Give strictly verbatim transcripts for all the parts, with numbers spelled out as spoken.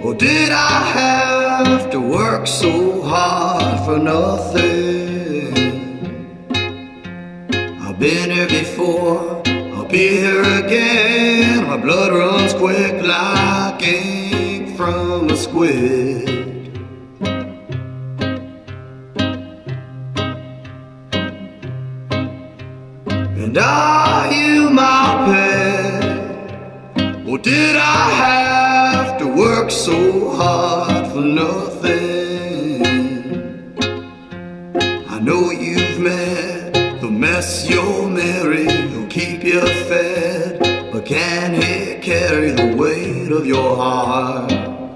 Or did I have to work so hard for nothing? I've been here before, I'll be here again. My blood runs quick like ink from a squid. And are you my pet? Or did I have to work so hard for nothing? I know you've met the mess you'll marry, who'll keep you fed, but can he carry the weight of your heart?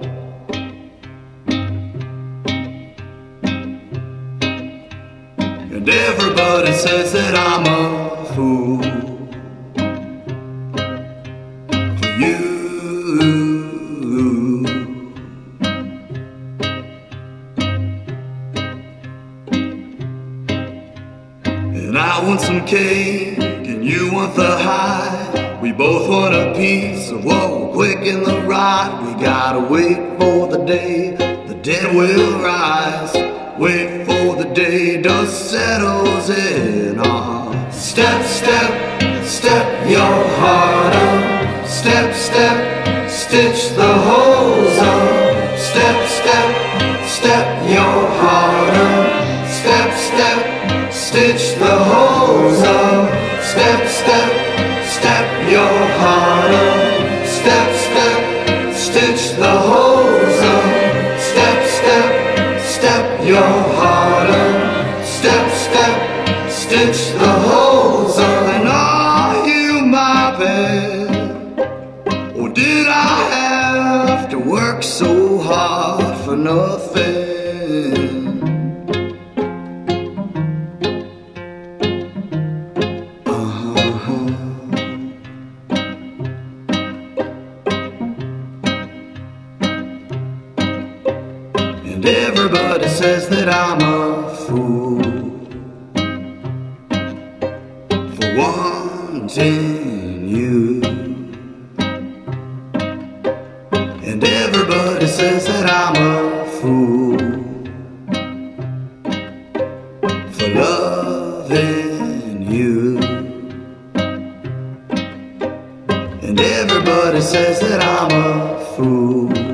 And everybody says that I'm a fool for you. And I want some cake and you want the high. We both want a piece of what will quicken the ride. We gotta wait for the day the dead will rise. Wait for the day dust settles in. Ah, step, step, step your heart up. Step, step, stitch the holes up. Step, step, step your heart up. Step, step, stitch the holes up. Step, step, step your heart up. Step, step, stitch the holes up. Step, step, step your heart up. Step, step, stitch the holes up. And are you my pet? Or did I have to work so hard for nothing? And everybody says that I'm a fool for wanting you. And everybody says that I'm a fool for loving you. And everybody says that I'm a fool